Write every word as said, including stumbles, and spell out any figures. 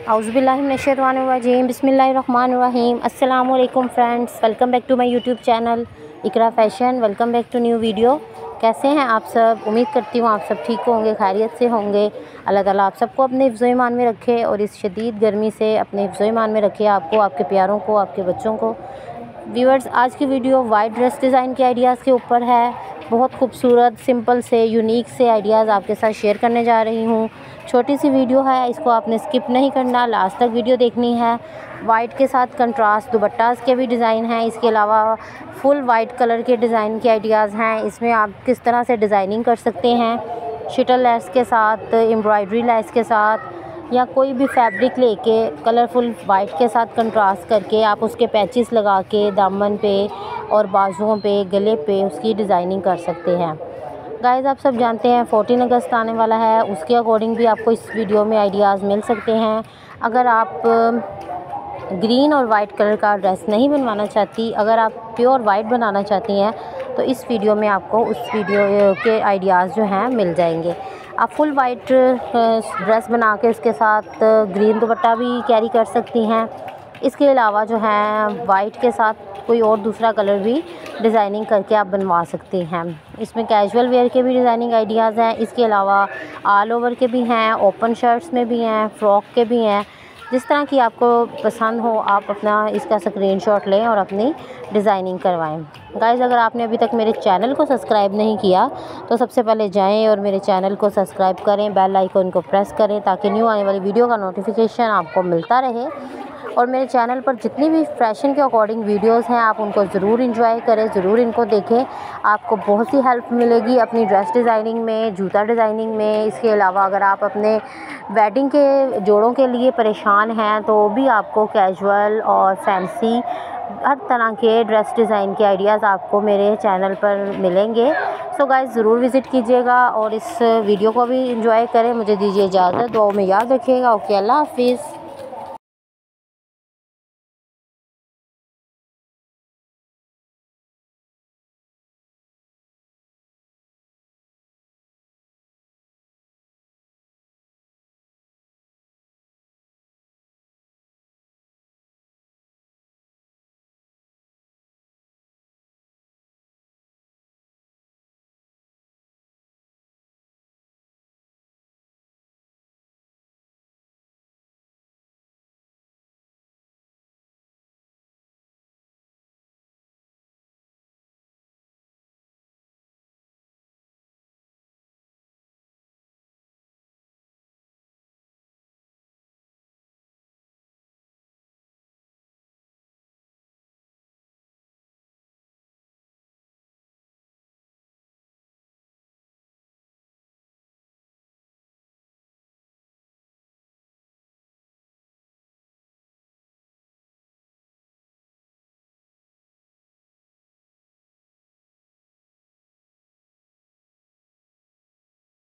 औज़ुबिल्लाहिमिनश्शैतानिर्रजीम बिस्मिल्लाहिर्रहमानिर्रहीम। अस्सलाम वालेकुम friends, welcome back to my YouTube channel Iqra fashion. Welcome back to new video. कैसे हैं आप सब? उम्मीद करती हूँ आप सब ठीक होंगे, खैरियत से होंगे। अल्लाह ताला आप सबको अपने हिफ्ज़ ईमान में रखे और इस शदीद गर्मी से अपने हिफ्ज़ ईमान में रखे, आपको, आपके प्यारों को, आपके बच्चों को। व्यूअर्स, आज की वीडियो वाइट ड्रेस डिज़ाइन के आइडियाज़ के ऊपर है। बहुत खूबसूरत, सिंपल से, यूनिक से आइडियाज़ आपके साथ शेयर करने जा रही हूँ। छोटी सी वीडियो है, इसको आपने स्किप नहीं करना, लास्ट तक वीडियो देखनी है। वाइट के साथ कंट्रास्ट दुपट्टास के भी डिज़ाइन हैं। इसके अलावा फुल वाइट कलर के डिज़ाइन के आइडियाज़ हैं। इसमें आप किस तरह से डिज़ाइनिंग कर सकते हैं, शटल लेस के साथ, एम्ब्रॉयडरी लेस के साथ, या कोई भी फैब्रिक लेके कलरफुल वाइट के साथ कंट्रास्ट करके आप उसके पैचेस लगा के दामन पे और बाजुओं पे, गले पे उसकी डिज़ाइनिंग कर सकते हैं। गाइस, आप सब जानते हैं चौदह अगस्त आने वाला है, उसके अकॉर्डिंग भी आपको इस वीडियो में आइडियाज़ मिल सकते हैं। अगर आप ग्रीन और वाइट कलर का ड्रेस नहीं बनवाना चाहती, अगर आप प्योर वाइट बनाना चाहती हैं, तो इस वीडियो में आपको उस वीडियो के आइडियाज़ जो हैं मिल जाएंगे। आप फुल वाइट ड्रेस बना के उसके साथ ग्रीन दुपट्टा भी कैरी कर सकती हैं। इसके अलावा जो है वाइट के साथ कोई और दूसरा कलर भी डिज़ाइनिंग करके आप बनवा सकती हैं। इसमें कैजुअल वेयर के भी डिज़ाइनिंग आइडियाज़ हैं। इसके अलावा ऑल ओवर के भी हैं, ओपन शर्ट्स में भी हैं, फ़्रॉक के भी हैं। जिस तरह की आपको पसंद हो आप अपना इसका स्क्रीनशॉट लें और अपनी डिज़ाइनिंग करवाएं। गाइस, अगर आपने अभी तक मेरे चैनल को सब्सक्राइब नहीं किया तो सबसे पहले जाएं और मेरे चैनल को सब्सक्राइब करें, बेल आइकन को प्रेस करें ताकि न्यू आने वाली वीडियो का नोटिफिकेशन आपको मिलता रहे। और मेरे चैनल पर जितनी भी फैशन के अकॉर्डिंग वीडियोस हैं आप उनको ज़रूर इंजॉय करें, ज़रूर इनको देखें। आपको बहुत सी हेल्प मिलेगी अपनी ड्रेस डिज़ाइनिंग में, जूता डिज़ाइनिंग में। इसके अलावा अगर आप अपने वेडिंग के जोड़ों के लिए परेशान हैं तो भी आपको कैजुअल और फैंसी हर तरह के ड्रेस डिज़ाइन के आइडियाज़ आपको मेरे चैनल पर मिलेंगे। सो गाइस, ज़रूर विज़िट कीजिएगा और इस वीडियो को भी इंजॉय करें। मुझे दीजिए इजाज़त, दुआओं में याद रखिएगा। ओके, अल्लाह हाफिज़।